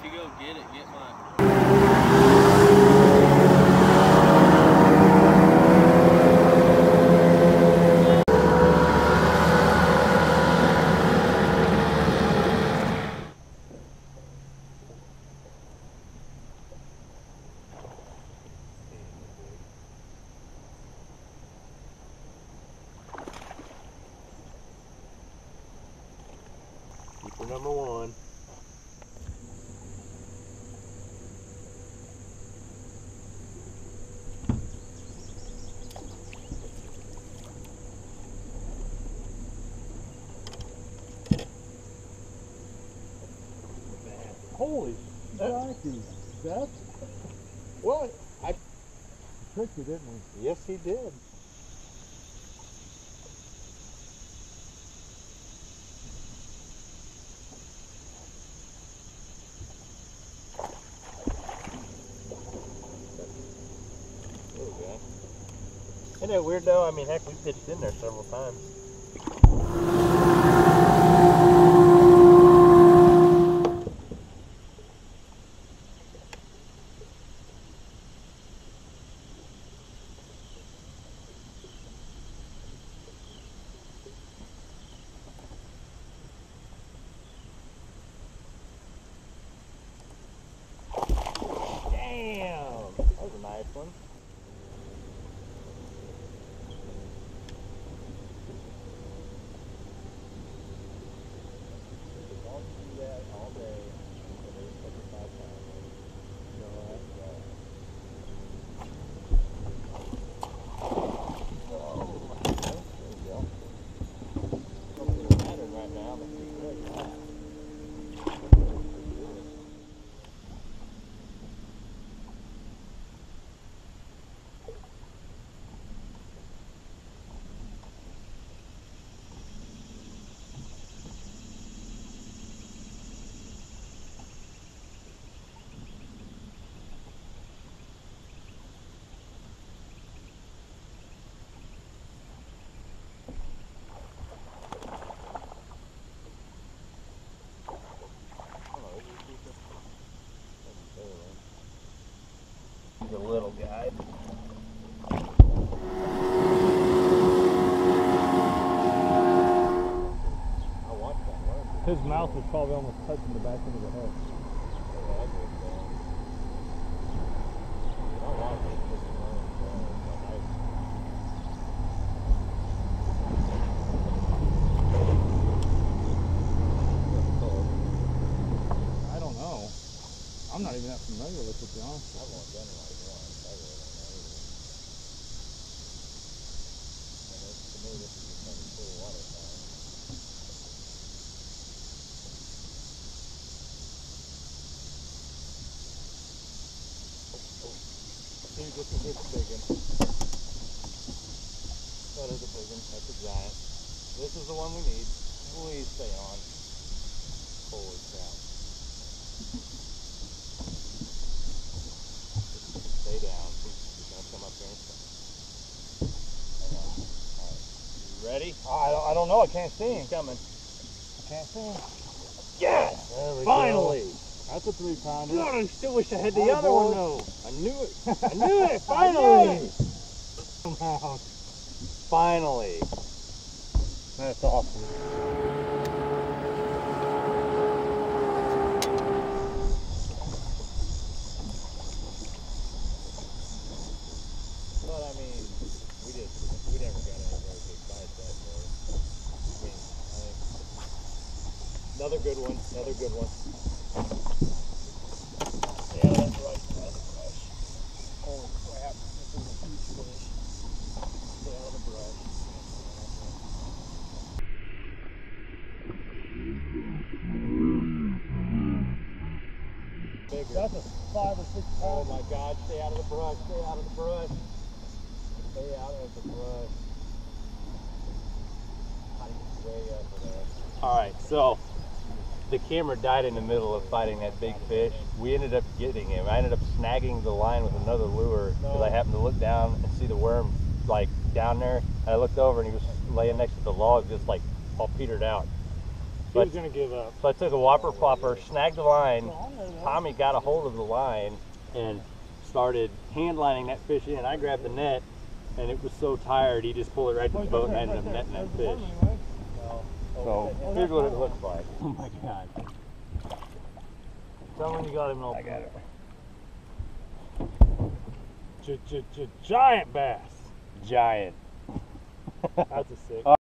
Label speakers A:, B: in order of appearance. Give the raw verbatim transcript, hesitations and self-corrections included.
A: you go get it, get my...
B: Keeper number one.
C: Holy crikey. That's...
B: Well, I
C: tricked you, didn't we?
B: Yes, he did. There we go. Isn't that weird though? I mean, heck, we pitched in there several times. Damn! That was a nice one. Don't do that all day. Right now, but pretty good. He's a little guy. I want that one.
C: His mouth was probably almost touching the back end of the head. I don't know. I'm not even that familiar with it, to be honest.
B: I've only done it like once. I really don't know either. And it's, to me, this is just like a cool water fountain. See, this is this big one. That is a big one. That's a giant. This is the one we need. Please stay on. Holy cow. Stay down. He's gonna come up here and stay. Hang on. Alright. You ready?
C: I don't, I don't know. I can't see him.
B: He's coming.
C: I can't see him.
B: Yes!
C: There we
B: Finally!
C: go. That's a three pounder.
B: God, I still wish I had the
C: Oh,
B: other
C: boy.
B: one though. I knew it. I knew it. Finally!
C: Somehow.
B: Finally.
C: That's awesome.
B: But I mean, we just we never got any very big bites that day. I mean, I think another good one. Another good one. Yeah, that's right. That's fresh. Holy crap! This is a huge fish. Stay out of the brush. Bigger.
C: That's a five or six
B: Oh
C: pounder.
B: my God! Stay out of the brush. Stay out of the brush. Stay out of the brush. Way up there. All right, so the camera died in the middle of fighting that big fish. We ended up getting him. I ended up snagging the line with another lure because I happened to look down and see the worm like down there. And I looked over and he was laying next to the log, just like all petered out.
C: He was gonna give up.
B: So I took a whopper popper, snagged the line. Tommy got a hold of the line and started hand lining that fish in. I grabbed the net, and it was so tired he just pulled it right to the boat, and I ended up netting that fish. So here's what it looks like.
C: Oh my god. Tell him when you got him all.
B: I got it.
C: J -j -j Giant bass.
B: Giant.
C: That's a sick.